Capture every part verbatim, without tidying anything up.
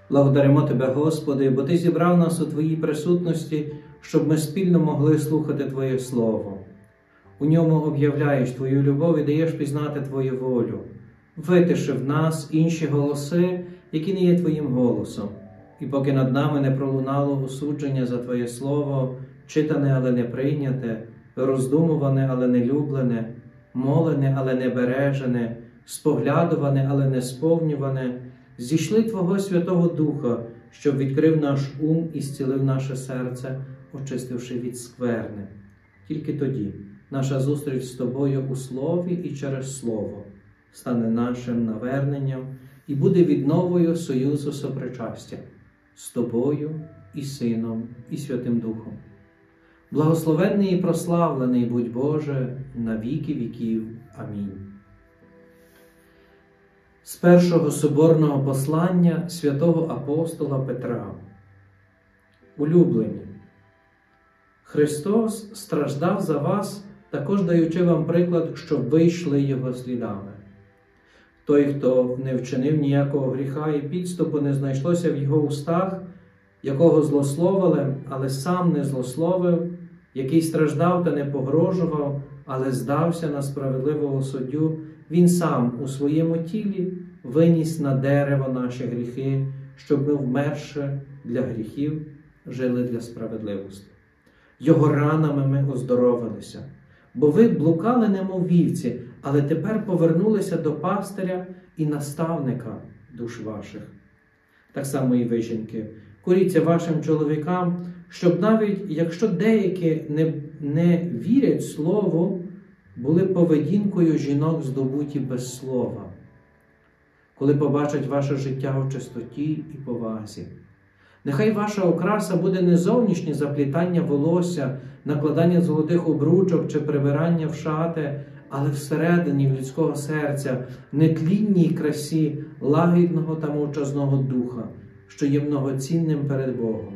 Благодаримо Тебе, Господи, бо Ти зібрав нас у Твоїй присутності, щоб ми спільно могли слухати Твоє Слово. У ньому об'являєш Твою любов і даєш пізнати Твою волю. Витиши в нас інші голоси, які не є Твоїм голосом. І поки над нами не пролунало осудження за Твоє Слово, читане, але не прийняте, роздумуване, але не люблене, молене, але не бережене, споглядуване, але не сповнюване, зійшли Твого Святого Духа, щоб відкрив наш ум і зцілив наше серце, очистивши від скверни. Тільки тоді наша зустріч з Тобою у Слові і через Слово стане нашим наверненням і буде відновою союзу сопричастя з Тобою і Сином, і Святим Духом. Благословенний і прославлений будь Боже на віки віків. Амінь. З першого соборного послання святого апостола Петра. Улюблені, Христос страждав за вас, також даючи вам приклад, щоб ви йшли Його слідами. Той, хто не вчинив ніякого гріха і підступу не знайшлося в його устах, якого злословили, але сам не злословив, який страждав та не погрожував, але здався на справедливого суддю, він сам у своєму тілі виніс на дерево наші гріхи, щоб ми, вмерши для гріхів, жили для справедливості. Його ранами ми оздоровилися, бо ви блукали немов вівці, але тепер повернулися до пастиря і наставника душ ваших. Так само і ви, жінки, коріться вашим чоловікам, щоб навіть, якщо деякі не, не вірять слову, були поведінкою жінок здобуті без слова, коли побачать ваше життя в чистоті і повазі. Нехай ваша окраса буде не зовнішнє заплітання волосся, накладання золотих обручок чи прибирання в шати, але всередині в людського серця, нетлінній красі лагідного та мовчазного духа, що є многоцінним перед Богом.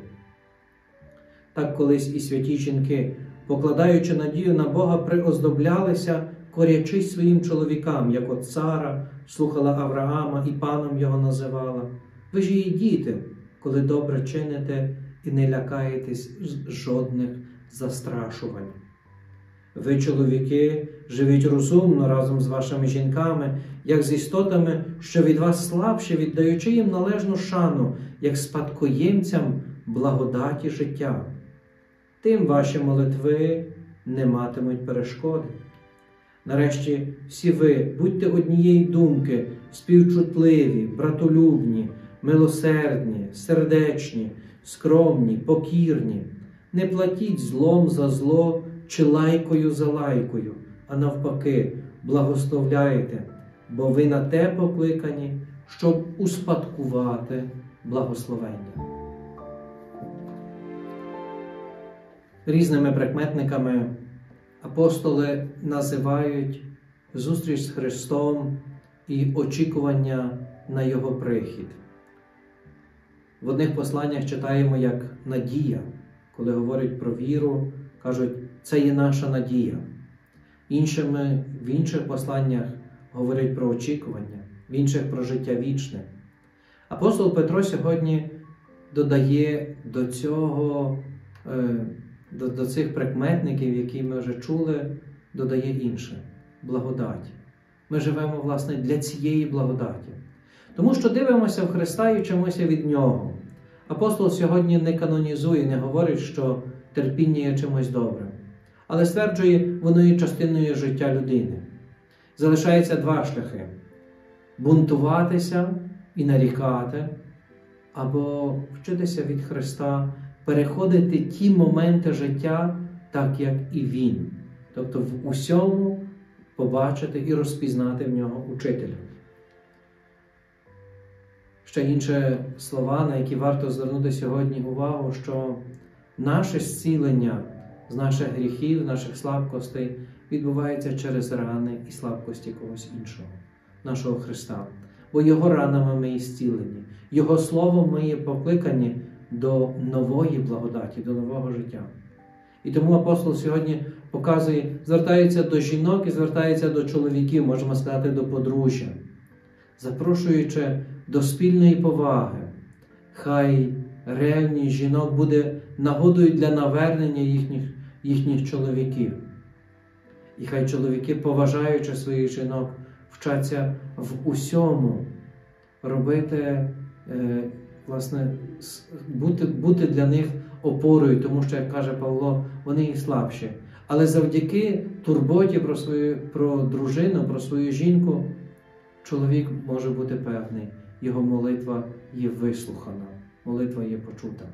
Так колись і святі жінки, покладаючи надію на Бога, приоздоблялися, корячись своїм чоловікам, як от Сара слухала Авраама і паном його називала. Ви ж її діти, коли добре чините і не лякаєтесь жодних застрашувань. Ви, чоловіки, живіть розумно разом з вашими жінками, як з істотами, що від вас слабші, віддаючи їм належну шану, як спадкоємцям благодаті життя. Тим ваші молитви не матимуть перешкоди. Нарешті, всі ви будьте однієї думки, співчутливі, братолюбні, милосердні, сердечні, скромні, покірні. Не платіть злом за зло чи лайкою за лайкою, а навпаки, благословляйте, бо ви на те покликані, щоб успадкувати благословення. Різними прикметниками апостоли називають зустріч з Христом і очікування на Його прихід. В одних посланнях читаємо як надія, коли говорять про віру, кажуть, це є наша надія. Іншими, в інших посланнях говорять про очікування, в інших про життя вічне. Апостол Петро сьогодні додає до цього, до, до цих прикметників, які ми вже чули, додає інше – благодать. Ми живемо, власне, для цієї благодаті. Тому що дивимося в Христа і вчимося від Нього. Апостол сьогодні не канонізує, не говорить, що терпіння є чимось добрим, але стверджує, воно є частиною життя людини. Залишається два шляхи – бунтуватися і нарікати, або вчитися від Христа, переходити ті моменти життя, так як і Він. Тобто в усьому побачити і розпізнати в нього учителя. Ще інші слова, на які варто звернути сьогодні увагу, що наше зцілення з наших гріхів, наших слабкостей відбувається через рани і слабкості когось іншого, нашого Христа. Бо Його ранами ми є зцілені, Його Словом ми є покликані до нової благодаті, до нового життя. І тому апостол сьогодні показує, звертається до жінок і звертається до чоловіків, можемо сказати, до подружжя, запрошуючи до спільної поваги, Хай ревність жінок буде нагодою для навернення їхніх, їхніх чоловіків. І хай чоловіки, поважаючи своїх жінок, вчаться в усьому робити, е, власне, бути, бути для них опорою, тому що, як каже Павло, вони і слабші. Але завдяки турботі про свою, про дружину, про свою жінку, чоловік може бути певний, його молитва є вислухана, молитва є почута.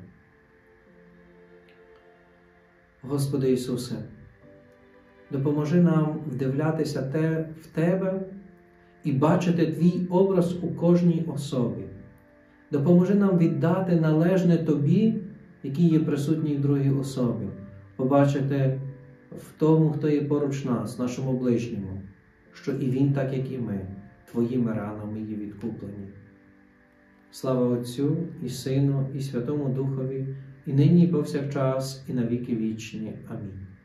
Господи Ісусе, допоможи нам вдивлятися те, в Тебе і бачити Твій образ у кожній особі. Допоможи нам віддати належне Тобі, який є присутній в другій особі, побачити в тому, хто є поруч нас, нашому ближньому, що і він, так як і ми, Твоїми ранами є відкуплені. Слава Отцю і Сину, і Святому Духові, і нині, і повсякчас, і на віки вічні. Амінь.